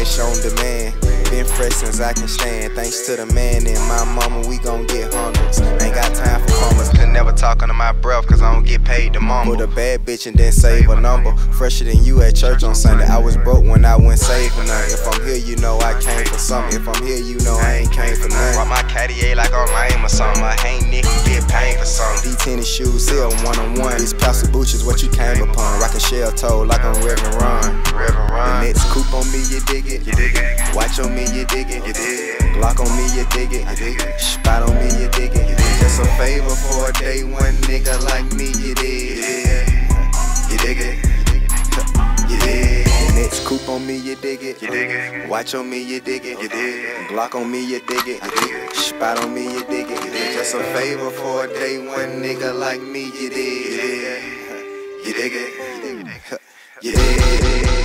cash on demand. Been fresh since I can stand. Thanks to the man and my mama, we gon' get hundreds. Ain't got time for farmers. Could never talk under my breath, cause I don't get paid to mumble. Put a bad bitch and then save a number. Fresher than you at church on Sunday. I was broke when I went saving none. If I'm here, you know I came for something. If I'm here, you know I ain't came for nothing. Rock my Cartier like I'm lame or something. I ain't nigga, get paid for something. These tennis shoes here, one-on-one. These Pastor Booch is what you came upon. Rockin' shell toe like I'm Reverend Run. The next coupe on me, you dig it. Watch on me, you dig it. Glock on me, you dig it. Spot on me, you dig it. Just a favor for a day one nigga like me, you dig. You dig it. You dig. The next coupe on me, you dig it. Watch on me, you dig it. Glock on me, you dig it. Spot on me, you dig it. Just a favor for a day one nigga like me, you dig. You dig it. You dig.